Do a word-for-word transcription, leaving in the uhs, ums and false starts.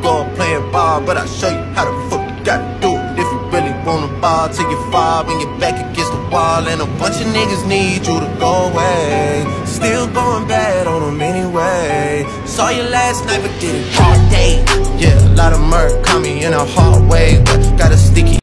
go up playing ball, but I'll show you how the fuck you gotta do it. If you really wanna ball till you fall when you're back against the wall, and a bunch of niggas need you to go away. Still going bad on them anyway. Saw you last night but did it all day. Yeah, a lot of murk caught me in a hard way, but got a sticky